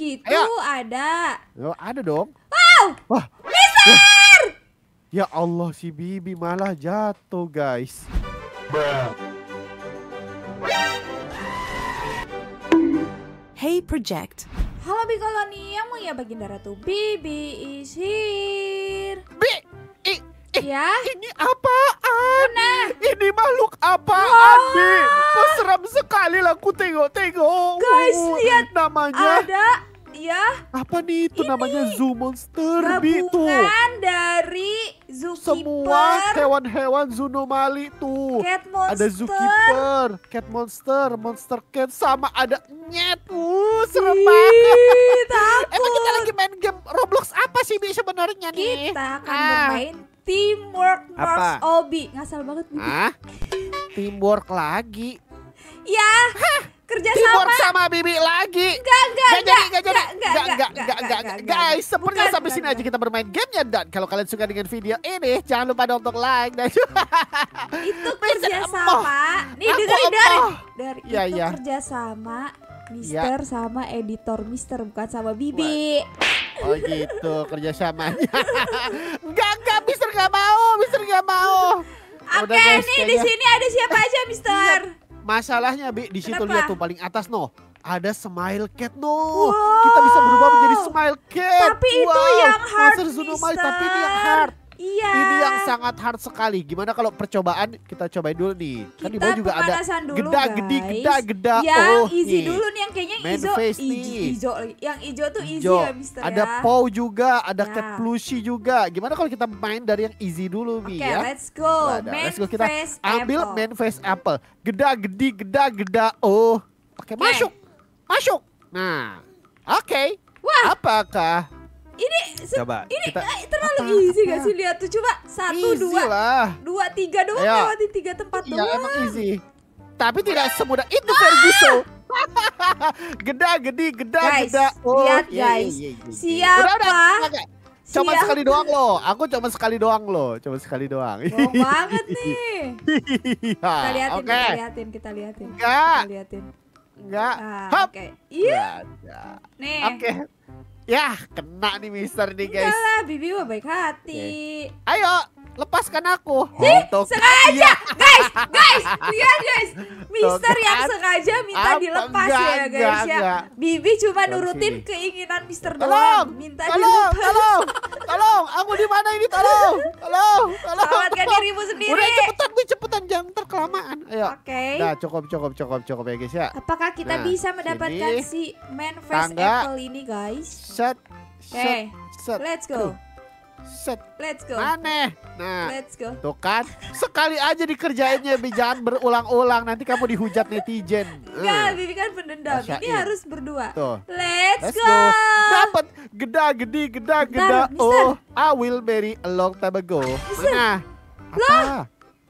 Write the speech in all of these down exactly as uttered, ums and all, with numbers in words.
gitu Ayo. ada. Oh, ada dong. Wow. Wah. Mister! Ya Allah, si Bibi malah jatuh, guys. Hey Project. Halo Bikoloni, yang mulia Baginda Ratu Bibi is here. Bi, i, i, Ya? ini apaan? Nah. Ini makhluk apaan, Wow. Bi? Kok seram sekali lah aku tengok-tengok. Guys, lihat. Namanya Ada, ya, apa nih itu? Namanya Zoo Monster, Bi, tuh. gabungan dari Semua Zookeeper, hewan-hewan Zoonomali tuh. Cat Monster. Ada Zookeeper, Cat Monster, Monster Cat, sama ada Nyet. Uh, serem Ih, banget. takut. Emang kita lagi main game Roblox apa sih, Bi, sebenarnya nih? Kita akan Ah. bermain Teamwork Apa? Morphs Obi. Ngasal banget Bibi. Hah? Teamwork lagi? Ya, kerja Teamwork sama. sama Bibi lagi? Enggak, enggak, Gak jadi, gak jadi, enggak, gak, gak, enggak, gak, gak, enggak. guys, sepertinya Bukan, sampai bukan, sini aja bukan. kita bermain gamenya. Dan kalau kalian suka dengan video ini, jangan lupa dong untuk like dan Itu Bisa kerja emoh. sama. Nih Aku dengerin dari emoh. dari Iya, itu iya. kerja sama Mister sama editor Mister, bukan sama Bibi. Oh gitu kerjasamanya. Enggak, enggak, Mister gak mau, Mister gak mau. Oke, Udah, guys, nih di kayaknya- sini ada siapa aja, Mister? Masalahnya, Bi, di situ Kenapa? lihat tuh paling atas no. Ada Smile Cat no. Wow. Kita bisa berubah menjadi Smile Cat. Tapi itu Wow. yang hard, Monster Zoonomali, Mister. tapi ini yang hard. Iya. Ini yang sangat hard sekali. Gimana kalau percobaan kita cobain dulu nih. Kan di Kita bawah juga ada pemanasan dulu, geda, gede, guys. geda, geda. Yang Oh, easy nih. dulu nih, yang kayaknya Main ijo, face ijo, nih. ijo lagi. Yang ijo tuh easy Hijau. ya, Mister Ada ya. Paw juga, ada Ya. Cat Plushie juga. Gimana kalau kita main dari yang easy dulu, Bi, Oke, ya? let's go. Wadah, Main let's go. Kita face ambil apple. main face apple. Geda, gede, geda, geda. Oh, oke, Oke. masuk, masuk. Nah, oke. Wah. Apakah? Ini se- Coba ini kita. eh, terlalu Apa, easy apa? gak sih? Lihat tuh, coba satu Easy dua lah. dua tiga doang, Ayo. lewatin tiga tempat Iya, doang. emang easy. Tapi tidak semudah itu, Ferguson. Geda, gede, geda, Guys, geda. Oh, lihat, iya, guys. iya, iya, iya. Siapa? Udah, udah, udah, udah. Cuma Siapa? sekali doang loh. Aku cuma sekali doang loh. Cuma sekali doang. Bohong banget nih. Iya. Kita liatin, Oke. kita liatin, kita liatin. Enggak. Kita liatin. Enggak. Nah, Hop. oke. Iya, Nggak ada. nih. Oke. Ya, kena nih Mister nih, guys. Enggak lah, Bibi mah baik hati. Ayo, lepaskan aku. Ih, Tuh, sengaja, iya. guys, guys, lihat guys, Mister Tuh, yang kan? sengaja minta Apa? dilepas Enggak, ya guys enggak, ya. enggak. Bibi cuma Tolong nurutin sini. keinginan Mister Tolong, doang, minta tolong, dilepas. tolong, tolong. Aku di mana ini? Tolong, tolong, tolong. Selamatkan dirimu sendiri. Udah cepetan, Bi, cepetan, jangan ntar kelamaan. Ayo. Oke. Nah, cukup, cukup, cukup, cukup ya guys ya. Apakah kita Nah, bisa mendapatkan sini. si man face Tangga. apple ini guys? Set, Oke, set, set. let's go, Set. let's go, Aneh. Nah, let's go. tuh kan, sekali aja dikerjainnya, Bi, jangan berulang-ulang. Nanti kamu dihujat netizen. Enggak, Eh, Bibi kan pendendam. Ini rasain. harus berdua. Tuh. Let's, Let's go. go. Dapat geda, gede, geda, geda. Mister. Oh, I will marry a long time ago. Mana? Apa?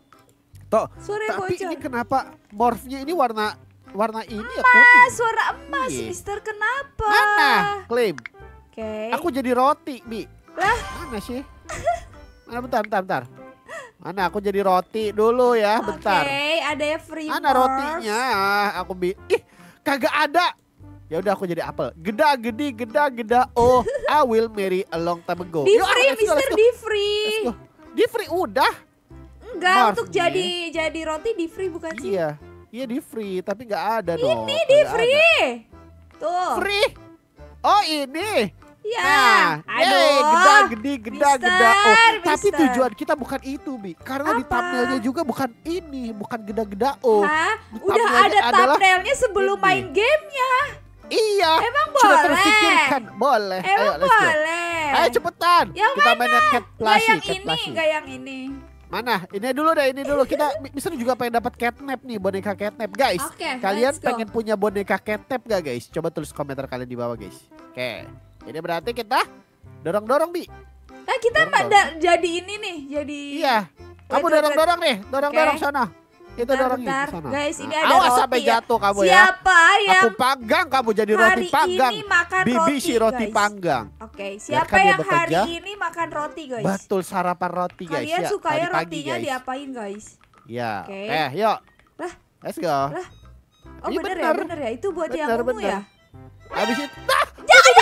Tuh. Suara Tapi bocor. ini kenapa morphnya ini warna warna ini ya Ah, kuning? suara emas, Iya. Mister, kenapa? Mana? Klaim. Oke. Aku jadi roti, Bi. Lah? Mana sih? Mana bentar, bentar, bentar. Mana aku jadi roti dulu ya, bentar. Oke, ada ya free Mana morphs. rotinya? Aku bi. Ih, kagak ada. Ya udah aku jadi apel. Geda, gede, geda, geda. Oh, I will marry a long time ago. Di Yuk, ah, free, let's go, Mister, let's go. di Let's free. go. Di free udah. Enggak, Morph untuk nih. jadi jadi roti di free bukan sih? Iya. Iya di free, tapi nggak ada dong. Ini di Kagak free. ada. Tuh. Free. Oh, ini. Ya. Nah, Aduh. yeay, geda, gede, geda, Mister, geda. Oh, tapi Mister. tujuan kita bukan itu, Bi. Karena di Apa? thumbnailnya juga bukan ini, bukan geda-geda. Oh, Hah? di Udah thumbnailnya ada adalah thumbnailnya sebelum ini. main gamenya. iya. Emang Sudah boleh? terpikirkan. Boleh. Ayo, Emang let's go. boleh. Ayo cepetan. Yang Kita mainnya cat Gak plushie, yang cat ini, plushie. gak yang ini. Mana? Ini dulu deh, ini dulu. Kita bisa juga pengen dapat catnap nih, boneka catnap, guys. Oke, Kalian let's go. pengen punya boneka catnap gak, guys? Coba tulis komentar kalian di bawah, guys. Oke. Ini berarti kita dorong-dorong, Bi. Nah, kita Dorong, mah dorong. da- jadi ini nih, jadi Iya. Kamu Wait, wait, dorong-dorong nih, dorong-dorong Oke. sana. Itu Bentar, dorongin bentar. di sana. Guys, ini Nah, ada awas roti sampai ya. jatuh kamu ya. Siapa yang Aku panggang, kamu jadi roti hari panggang. ini makan Bibi roti, si roti guys? panggang. Oke, siapa Biarkan dia yang hari bekerja. ini makan roti, guys? Betul, sarapan roti, guys. Kalian ya, sukanya pagi-pagi, rotinya guys. diapain, guys? Ya. Oke. Eh, yuk. Lah. Let's go. Lah. Oh, Iya, bener, bener. ya, bener ya. Itu buat yang Bener, ungu bener. ya? Habis itu, nah, Jangan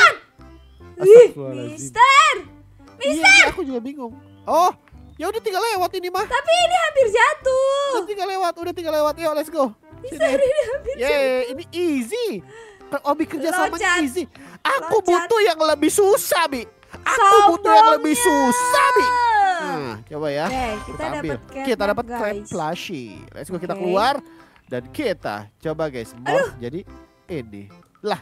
Astagfirullahaladzim. Mister. Iya, iya, aku juga bingung. Oh, ya udah tinggal lewat ini mah. Tapi ini hampir jatuh. Udah tinggal lewat, udah tinggal lewat. Yuk, let's go. Mister Sini. ini hampir jatuh. Yeay, ini easy. Obi kerja sama Loncat. easy. Aku Loncat. butuh yang lebih susah, Bi. Aku Sombongnya. butuh yang lebih susah, Bi. Nah, coba ya. Oke, kita ambil. dapat cat Kita map, dapat crab guys. plushie. Let's go, kita Oke. keluar dan kita coba guys, morph jadi ini. Lah.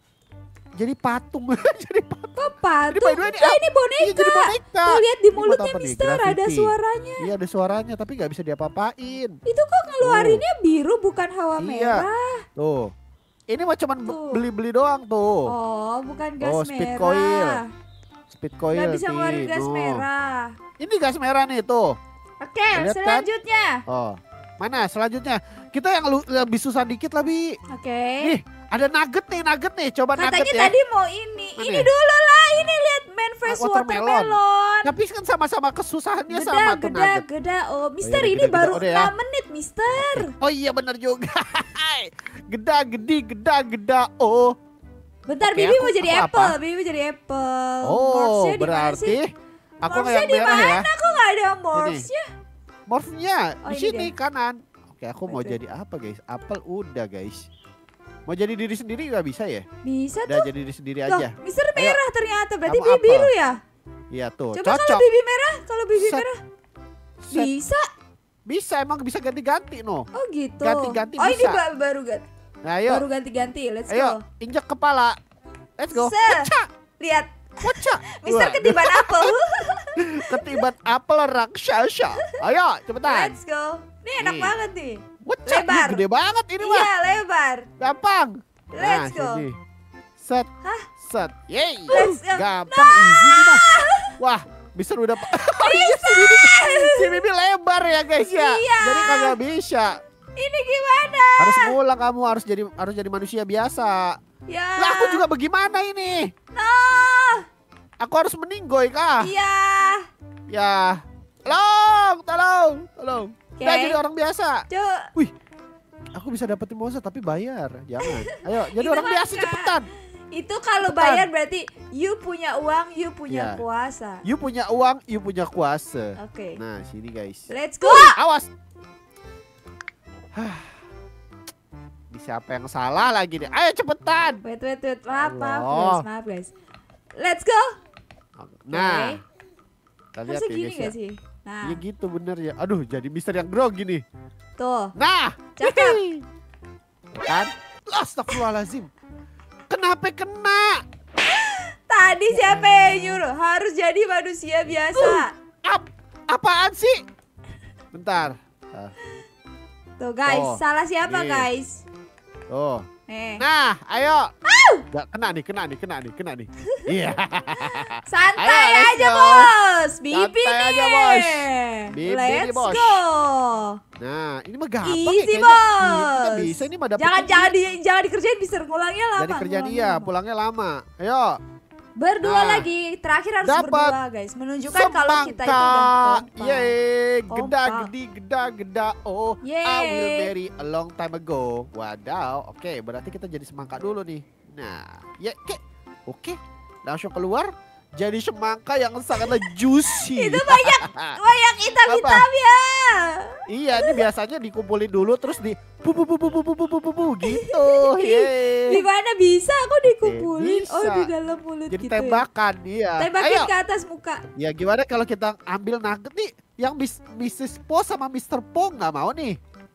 Jadi patung. Jadi patung. Kok patung? by the way, ini Lah, ap- ini boneka. Iya, jadi boneka. Tuh lihat di Ini buat mulutnya apa nih? Mister ada Graffiti. suaranya. Iya, ada suaranya tapi nggak bisa diapa-apain. Itu kok ngeluarinnya biru bukan hawa Iya. merah. Tuh. Ini mah cuman be- Tuh. beli-beli doang tuh. Oh, bukan gas Oh, speed merah. coil. Speed coil. Nggak bisa ngeluarin Tin. gas No. merah. Ini gas merah nih tuh. Oke, Lihat kan? selanjutnya. Oh. Mana selanjutnya? Kita yang lu- lebih susah dikit lah, Bi. Oke. Nih, ada nugget nih, nugget nih. Coba Katanya nugget ya. tadi mau ini. Mana Ini ya? dulu lah. Ini lihat man fresh watermelon. watermelon. Tapi kan sama-sama kesusahannya Geda, sama tuh geda, nugget. geda. Oh, Mister iya, ini geda, geda. baru Udah ya. enam menit, Mister. Oh iya bener juga. Geda, gedi, geda, geda. Oh. Bentar, Oke, Bibi aku- mau jadi aku apple. apa? Bibi mau jadi apple. Oh, Morphsnya di mana berarti sih? aku nggak Morphsnya yang di merah ya. mana? Kok nggak ada morphsnya? Morphnya Oh, di ini sini dia. kanan. Oke, aku mau Wait, wait. jadi apa, guys? Apel udah, guys. Mau jadi diri sendiri nggak bisa ya? Bisa Udah tuh. jadi diri sendiri Loh, aja. Mister merah ternyata. Berarti Kamu Bibi apa? biru ya? Iya tuh, Coba kalau cocok. Bibi merah, kalau Bibi Set. merah Set. bisa. Bisa emang bisa ganti-ganti no. Oh gitu. Ganti-ganti oh ini bisa. ba- baru ganti. Nah, ayo. Baru ganti-ganti. Let's Ayo, go. injak kepala. Let's go. Set. Wacak, Lihat, wacak. Mister Wah, ketiban apel. Ketiban apel raksasa. Ayo, cepetan. Let's go. Ini enak Nih. banget nih. Wacak, Lebar. ih, gede banget ini mah. Iya, lebar. Gampang. Let's nah, go. sini. Set. Hah? Set. Yeay. Let's go. Gampang, easy nih mah. Wah, Mister udah oh, iya, si Bibi, si Bibi lebar ya guys ya. Iya. Jadi kagak bisa. Ini gimana? Harus ngulang kamu, harus jadi harus jadi manusia biasa. Ya. Lah aku juga bagaimana ini? Nah. Aku harus meninggoy kah? Iya. Ya. Tolong, tolong, tolong. Oke. Udah jadi orang biasa. Coba. Wih. Aku bisa dapetin monster tapi bayar. Jangan. Ayo, jadi Itu orang mah biasa enggak. cepetan. Itu kalau Cepetan. bayar berarti you punya uang, you punya Ya. kuasa. You punya uang, you punya kuasa. Oke. Nah, sini guys. Let's go. Awas. Hah. Ini siapa yang salah lagi nih? Ayo cepetan. Wait, wait, wait. Maaf, maaf Allah. guys, maaf guys. Let's go. Nah, kita lihat Harusnya ya gini guys ya. gak sih? Nah, Iya gitu bener ya. Aduh, jadi Mister yang grogi nih. tuh. Nah, Cakep. hihi. Kan? Astagfirullahaladzim. Kenapa kena? Tadi siapa yang nyuruh? Harus jadi manusia biasa. Ap, apaan sih? Bentar. Ah, Tuh guys, Oh, salah siapa nih. guys? Tuh. Nih. Nah, ayo. Gak kena nih, kena nih, kena nih, kena nih. Iya. Santai Ayo, let's aja go. bos. Bibi Santai nih. aja, bos. Bibi Let's nih, bos. go. Nah, ini mah gampang Easy, ya kayaknya. bos. Iya, kita bisa ini mah dapet. Jangan jangan di, jangan dikerjain bisa ngulangnya lama. Jadi kerjaan ngulangnya iya, lama. pulangnya lama. Ayo. Berdua Nah. lagi, terakhir harus Dapat berdua guys. Menunjukkan kalau kita itu udah Semangka. kompak. Yeay, geda Kompak. gedi geda geda. Oh, I Yeay. will marry a long time ago. Wadaw. Oke, berarti kita jadi semangka dulu nih. Nah, ya, oke. Oke. Langsung keluar jadi semangka yang sangatlah juicy. Itu banyak banyak hitam-hitam ya. Iya, ini biasanya dikumpulin dulu terus di pu pu pu pu pu pu pu pu pu pu gitu. Yeay. Gimana bisa aku dikumpulin? bisa. Oh di dalam mulut Jadi gitu tembakan iya. ya. Tembakin Ayo. ke atas muka. Ya gimana kalau kita ambil nugget nih yang bis missus Po sama mister Po nggak mau nih?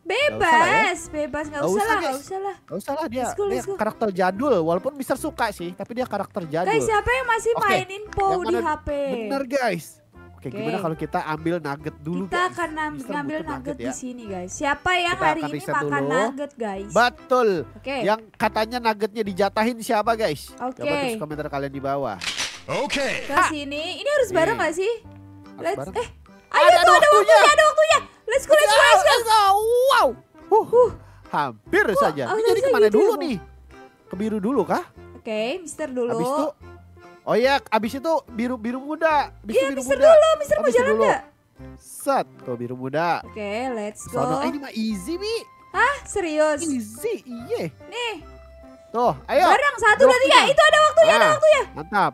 Bebas, bebas nggak Nggak usah usah, lah, nggak guys. usah lah. Gak usah lah dia, Let's go, dia let's go. karakter jadul walaupun mister suka sih tapi dia karakter jadul. Guys, siapa yang masih Oke, mainin Po yang di mana- H P? Bener guys. Oke, Oke. gimana kalau kita ambil nugget dulu Kita guys? akan nam- Mister ngambil butuh nugget di ya. sini guys. Siapa yang Kita hari akan ini riset makan dulu. nugget guys? Betul. Oke. Yang katanya nuggetnya dijatahin siapa guys? Oke. Coba tulis komentar kalian di bawah. Okay. Ke sini. Ini harus bareng Nih. nggak sih? Harus Let's bareng. eh ayo Ada tuh ada waktunya. waktunya, ada waktunya. Let's go, let's go, let's go. Let's go. Wow. Huh. Huh. Hampir saja. oh, Ini jadi harusnya kemana gitu ya, dulu Bang? nih? Ke biru dulu kah? Oke, Mister dulu. Habis itu Oh iya, abis itu biru biru muda. Abis Iya, itu biru Mister muda. dulu. Mister Oh, mau Mister jalan dulu. nggak? Set, tuh biru muda. Oke, let's go. Sono, eh, ini mah easy, Bi. Hah, serius? Easy, iya. Nih, Tuh, ayo. bareng satu dua tiga. Waktunya. Itu ada waktunya, ada Nah, waktunya. Mantap.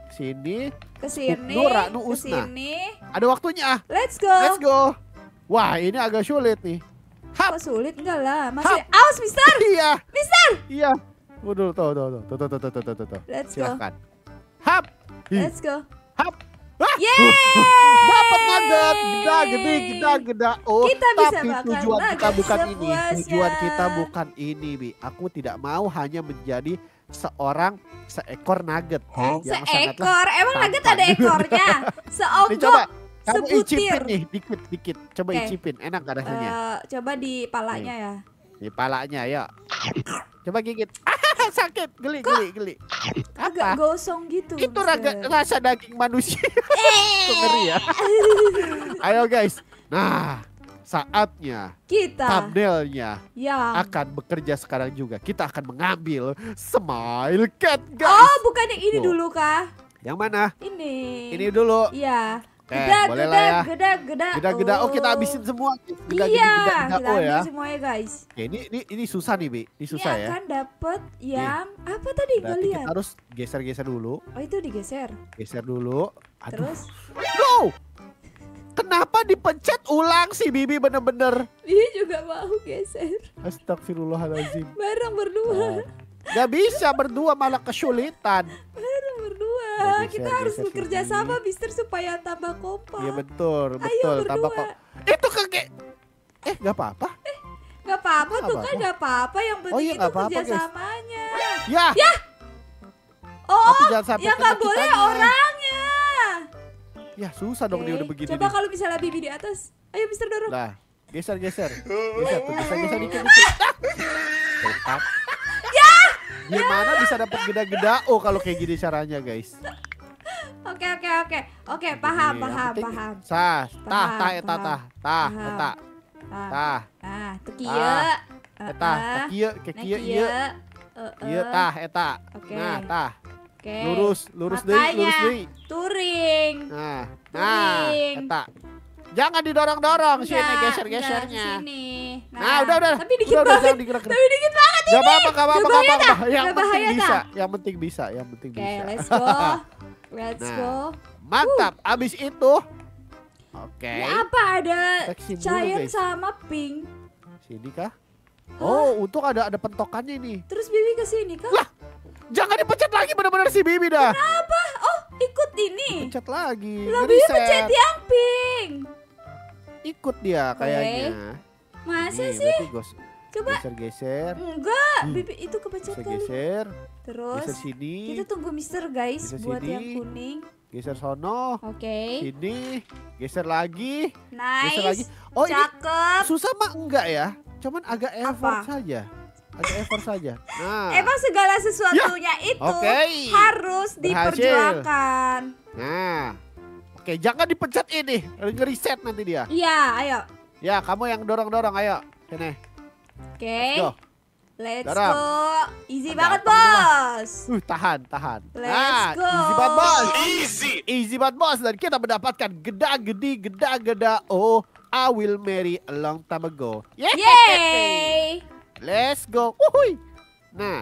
Sini. Kesini, Nura, nu usna. kesini. Ada waktunya ah. Let's go. Let's go. Wah, ini agak sulit nih. Hap. Kok sulit enggak lah? Masih aus, Mister. Iya. Mister. Iya. Waduh, tuh, tuh, tuh, tuh, tuh, tuh, tuh, tuh, tuh. Let's go. Silahkan. Hap. Ih, Let's go. hap. Wah. Yeay. Dapat nugget, geda gede, geda geda. Oh, Kita bisa tapi makan tujuan kita nugget bukan ini. sepuasnya. Tujuan kita bukan ini, Bi. Aku tidak mau hanya menjadi seorang seekor nugget. Yang sangatlah Seekor. Emang nugget ada tampan. ekornya? Nih Seonggok. coba, kamu sebutir. icipin nih, dikit, dikit. Coba Oke. icipin, enak gak rasanya? Eh, coba di palanya ya. Di palanya, ya. Coba gigit. Ah, sakit, geli, geli, geli. Agak Apa? gosong gitu. Itu Mister. raga, rasa daging manusia. Itu ngeri ya. Ayo guys. Nah, saatnya Kita thumbnailnya yang akan bekerja sekarang juga. Kita akan mengambil Smile Cat, guys. Oh, bukan yang ini Tuh. dulu kah? Yang mana? Ini. Ini dulu. Iya. Oke, Geda, boleh geda, lah ya. geda, geda. Geda-geda. Oh, kita Oh. habisin semua. Geda, Iya, geda, geda, kita oh ambil ya. semuanya guys. Oke, ini ini ini susah nih, Bi. Ini susah Ini ya. akan dapat yang apa tadi gue Berarti lihat? kita harus geser-geser dulu. Oh, itu digeser. Geser dulu. Aduh. Terus No! Kenapa dipencet ulang sih Bibi bener-bener? dia juga mau geser. Astagfirullahaladzim. Bareng berdua. Gak bisa berdua malah kesulitan. Bareng berdua. Ya, geser, Kita harus geser bekerja sini. sama Mister supaya tambah kompak. Iya betul, Ayo betul. Tambah berdua. kok. Itu keke. Eh, gak apa-apa. Gak apa-apa Nggak tuh kan apa-apa. gak apa-apa. Yang penting Oh iya, itu nggak apa-apa, guys. kerjasamanya. Ya. Oh, Tapi jangan sampai yang kena gak boleh kitanya. orangnya. Ya susah dong dia Oke, udah begini. coba nih. kalau misalnya Bibi di atas. Ayo Mister dorong. Lah, geser geser. Geser tuh, geser geser dikit dikit. Ah! Tetap. Ya. Gimana bisa dapat geda-geda? Oh, kalau kayak gini caranya, guys. Oke oke oke. Oke, paham Ini, yang paham penting paham. Sah, tah, Paham, tah, eta, paham. tah, tah, Paham. eta, Ah, tah, ah, tuh kieu. Ah, Ah, eta, ah. tah, kieu, ke Nah, kieu, kieu. ieu, Eh, ieu, eh. tah, eta. Oke. Nah, tah, Oke. lurus, lurus deui, Makanya, lurus deui. Touring. Nah, nah, Touring. eta. Jangan didorong-dorong sini Enggak, geser-gesernya. enggak, kesini. Nah, udah, udah. Tapi dikit Udah, udah, banget. jangan digerak-gerak. Tapi dikit banget ini. Gak apa-apa, gak apa-apa, Nggak gak bahaya apa-apa. dah? Yang Nggak penting bahaya bisa, dah? yang penting bisa, yang penting Oke, bisa. let's go. Let's Nah. go. Mantap, abis itu. Oke. Ini apa ada Teksi dulu, Giant guys. sama Pink? Sini kah? Oh, untung ada ada pentokannya nih. Terus Bibi ke sini kah? Lah, jangan dipencet lagi benar-benar si Bibi dah. Apa? Oh, ikut ini. Pencet lagi. Lo Bibi nge-reset. pencet yang Pink. Ikut dia kayaknya. Masa Nih, sih? berarti gos- Coba. Geser-geser. Enggak, Hmm. Bibi itu kepencet kali. Geser-geser. Terus Geser sini. kita tunggu Mister guys Geser buat sini. yang kuning. Geser sono. Oke. Sini. Geser lagi. Geser lagi. Nice. Oh, ini Cakep. susah mah enggak ya? Cuman agak effort Apa? saja. Agak effort saja. Nah. Emang segala sesuatunya itu Oke. harus Berhasil. diperjuangkan. Nah. Oke, jangan dipencet ini. Nge-reset nanti dia. Iya, ayo. Ya, kamu yang dorong-dorong, ayo. Sini. Oke. Go. Let's Dorong. go. Easy Ada banget, apa ini, Bos. Uh, tahan, tahan. Let's nah, go. easy banget, bos. Easy. Easy banget, bos. Dan kita mendapatkan geda-gedi, geda-geda. Oh, I will marry a long time ago. Yeay. Yeay. Let's go. Uhuy. Nah,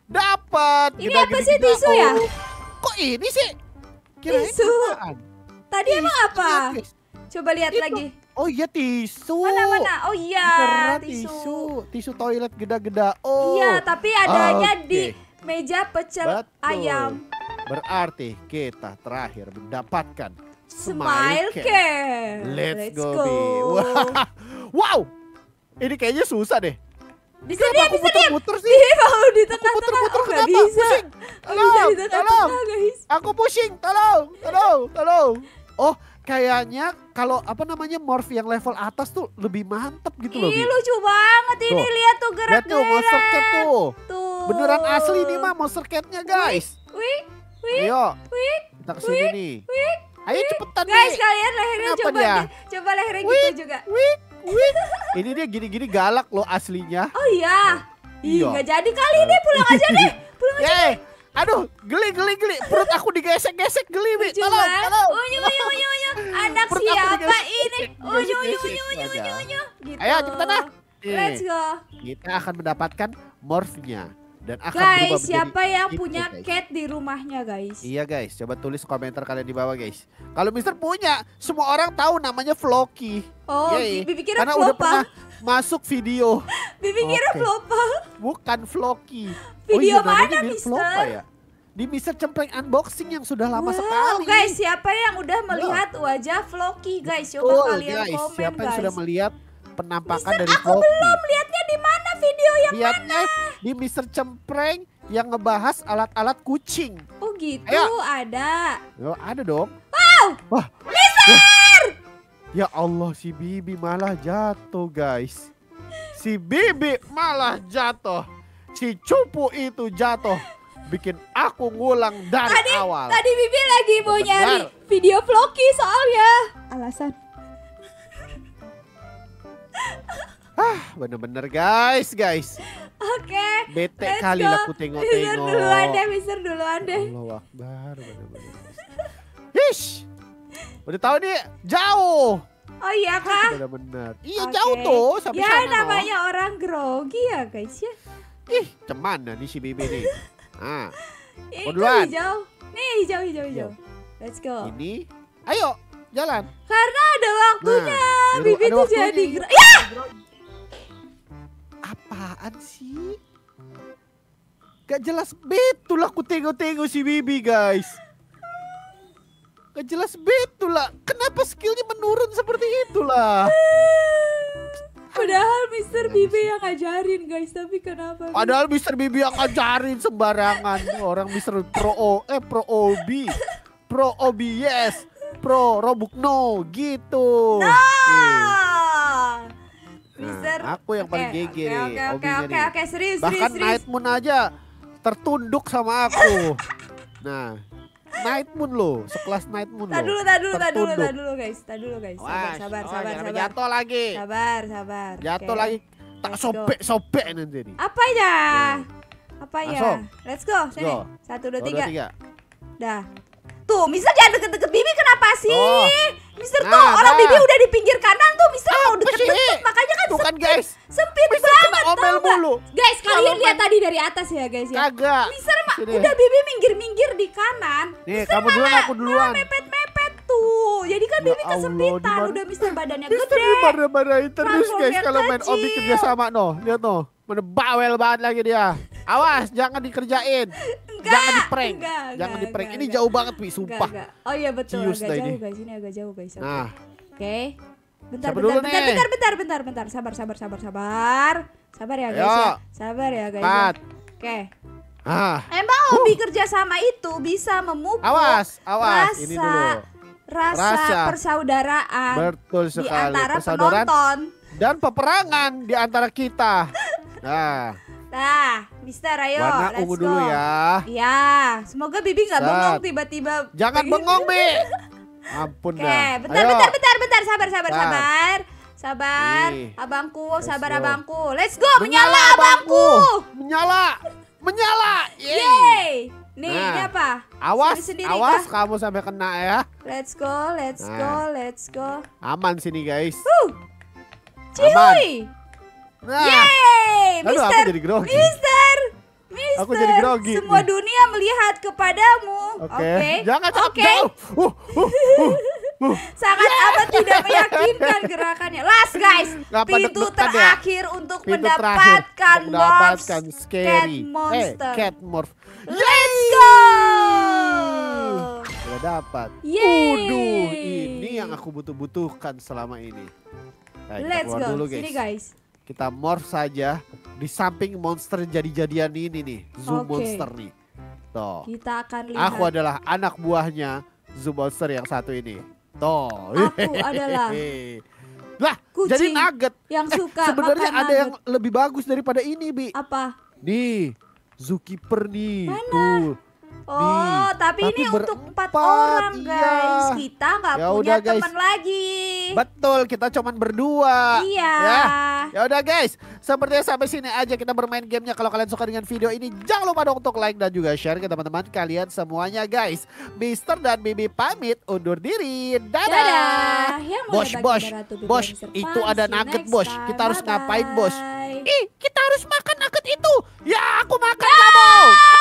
dapat. Ini apa sih, tisu ya? Kok ini sih? Kirain Tisu. apaan? Tadi emang apa? Ya, guys. Coba lihat Itu. lagi. Oh iya, tisu. Mana mana? Oh iya, Beneran tisu. tisu. Tisu toilet geda-geda. Oh. Iya, tapi adanya Oke. di meja pecel Betul. ayam. Berarti kita terakhir mendapatkan Smile Cat. Cat. Let's, go, Bi. Wah. Wow. Ini kayaknya susah deh. Bisa Kenapa dia, aku bisa dia. muter-muter sih? Dia mau di Aku tengah-tengah. muter-muter Oh, nggak kenapa? bisa. Pusing. Oh, bisa Tolong, di tolong. tengah-tengah, guys. Aku pusing. Tolong, tolong, tolong. Oh, kayaknya kalau apa namanya morph yang level atas tuh lebih mantep gitu loh, Ih, Bi. lucu banget ini. Tuh. Lihat tuh Lihat tuh monster cat gerak-gerak. tuh. Tuh. Beneran asli nih mah monster catnya, guys. Wih, wih, Ayo, wih. kita kesini nih. wih. Ayo cepetan, Guys, Bi. kalian lehernya Kenapa coba dia? di- coba lehernya Wih. gitu juga. Wih, wih. Ini dia gini-gini galak loh aslinya. Oh iya. Ih, Iya. nggak jadi kali deh, pulang aja deh. Pulang aja. Yeay. Aduh, geli geli geli. Perut aku digesek-gesek geli, Bi. Lucu Tolong, banget. tolong. Unyu unyu unyu unyu. Anak Perut aku siapa digesek, ini? digesek, Unyu unyu digesek. unyu unyu unyu Wadah. unyu. Gitu. Ayo cepetan ah. Nih, Let's go. kita akan mendapatkan morphnya. dan akan berubah Guys, menjadi siapa yang itu, punya guys. cat di rumahnya, guys? Iya guys, coba tulis komentar kalian di bawah guys. Kalau Mister punya, semua orang tahu namanya Floki. Oh, Yeay. Bibi kira Karena udah pernah Flopa. masuk video. Bibi kira Oke. Flopa. Bukan Floki. Video oh, iya, namanya mana, mirip Mister? Flopa ya? Di Mister Cempreng Unboxing yang sudah lama Wow, sekali. guys, siapa yang udah melihat wajah Floki, guys? Coba Betul, kalian guys. komen, Siapa yang guys. sudah melihat penampakan Mister, dari aku Floki? belum lihatnya di mana video yang Lihatnya di Mister Cempreng yang ngebahas alat-alat kucing. Oh gitu, Ayo. ada. Oh, ada dong. Wow, Wah, Mister! ya Allah, si Bibi malah jatuh, guys. Si Bibi malah jatuh. Si cupu itu jatuh. Bikin aku ngulang dari Tadi, awal. tadi Bibi lagi mau Benar. nyari video Floki soalnya. Alasan. Ah, bener-bener guys, guys. Oke. Bete let's kali go. lah aku Mister tengok-tengok. duluan deh, Mister duluan deh. Allahu Akbar, bener-bener. Hish. Udah tahu nih, jauh. Oh iya kah? Bener-bener. Iya Oke. jauh tuh sampai Ya sana. no. namanya orang grogi ya guys ya. Ih, cemana nih si Bibi nih. Ah, Ini Oh, duluan. hijau. Nih hijau hijau hijau. Let's go. ini. Ayo, jalan. Karena ada waktunya. Nah, Bibi ada tuh waktunya. jadi gra- Ya! Apaan sih? Gak jelas betul aku tengok-tengok si Bibi guys. Gak jelas betul lah. Kenapa skillnya menurun seperti itulah? Padahal Mister Bibi yang ngajarin guys, tapi kenapa? Padahal Mister Bibi yang ngajarin sembarangan. Orang Mister Pro O, eh Pro O B, Pro O B yes, Pro Robuk no gitu. Oke. Ah! Nah, Mister, aku yang paling Oke, G G Oke nih, oke oke O B-nya oke nih. oke serius Bahkan serius serius. Night Moon aja tertunduk sama aku. Nah, Night Moon loh, sekelas Night Moon Tar loh. dulu, tar dulu, tar dulu, tertunduk. tar dulu guys, tar dulu guys. Sabar, Awas, sabar, awas, sabar, jangan sampai sabar. jatuh lagi. Sabar, sabar. Jatuh Oke. lagi. Tak Let's go. sobek-sobek nanti nih. Apa ya? Nah. Apa ya? Langsung. Let's go, sini. Go. Satu, dua, Satu, tiga. dua, tiga. Dah. Tuh, Mister jangan deket-deket Bibi kenapa sih? Oh. Mister Nah, tuh orang nah. Bibi udah di pinggir kanan tuh, Mister mau Apa sih? deket-deket, makanya kan Tuh kan sempit, guys, sempit Mister banget kena tau omel nggak? mulu. Guys, kalian Kalau lihat main- tadi dari atas ya guys ya. Kagak. Mister mah Sini. udah Bibi minggir-minggir di kanan. Nih, Mister kamu duluan, malah- aku duluan. malah mepet-mepet tuh. Jadi kan Ya Bibi Allah, kesempitan, dimana- udah Mister badannya Mister gede. dimarah-marahin terus Transform guys yang kalau main kecil. Obi kerja sama no. Lihat no. Mana bawel banget lagi dia. Awas, jangan dikerjain. Enggak, jangan di prank. enggak, Jangan enggak, di prank. enggak, Ini enggak. jauh banget, Wi, Enggak, sumpah. enggak. Oh iya betul, Cius agak dah jauh ini. guys, ini agak jauh guys. Oke. Nah, Oke. Bentar, Siapa bentar, dulu bentar, nih? bentar, bentar, bentar, bentar. Sabar, sabar, sabar, sabar. Sabar ya guys Ayo. ya. Sabar ya guys. ya. cut. Oke. Ah, Emang hobi kerja sama itu bisa memupuk awas, awas. rasa, Ini dulu. rasa, Rasa. persaudaraan Betul di sekali. antara Persaudaraan penonton. dan peperangan di antara kita. Nah, Nah, Mister ayo, warna let's ungu go. dulu ya. Iya, semoga Bibi nggak Set. bengong tiba-tiba. Jangan pengen- bengong, Bi. Ampun Oke, dah. bentar, Ayo. bentar, bentar, bentar, sabar, sabar, Bentar. sabar. Sabar, Nih. abangku, Let's sabar go. abangku. Let's go, menyala abangku. Menyala. Menyala. Yeay. Yeay. Nih, Nah. ini apa? Awas, Sendiri-sendiri awas kah? kamu sampai kena ya. Let's go, let's Nah. go, let's go. Aman sini guys. Huh. Cihuy. Nah, Yeay, aduh Mister. aku jadi grogi. Mister. Mister. Aku jadi grogi Semua nih. dunia melihat kepadamu. Oke. Oke. Jangan jangan Oke. jauh. Uh, uh, uh, uh. Sangat amat tidak meyakinkan gerakannya. Last guys, Ngapa pintu deg-degan ya? terakhir untuk Pintu terakhir mendapatkan untuk morphs mendapatkan cat scary. monster. Eh, cat morph. Let's go. Udah dapat. Yeay. Uduh, ini yang aku butuh-butuhkan selama ini. Nah, kita Let's keluar go. dulu Sini guys. guys. Kita morph saja di samping monster jadi-jadian ini nih, Zoom Oke. monster nih. Tuh. Kita akan lihat. Aku adalah anak buahnya Zoom monster yang satu ini. Tuh. Aku adalah Lah, kucing jadi nugget. yang Eh, suka sebenarnya makan ada yang nugget. lebih bagus daripada ini, Bi. Apa? Nih, Zookeeper nih. Mana? Tuh. Oh, Nih, tapi, tapi ini untuk empat berempat, orang iya. guys. Kita nggak Ya punya udah, guys. teman lagi. Betul, kita cuman berdua. Iya. Ya. Ya udah guys, sepertinya sampai sini aja kita bermain gamenya. Kalau kalian suka dengan video ini, jangan lupa dong untuk like dan juga share ke teman-teman kalian semuanya guys. Mister dan Bibi pamit undur diri. Dadah. Dadah. Yang Bos, mulai bos, bagi Ratu Bibi bos, dan Mister itu Pan. ada See you nugget next bos. time. Kita harus ngapain bos? Bye-bye. Ih, kita harus makan nugget itu. Ya, aku makan kamu.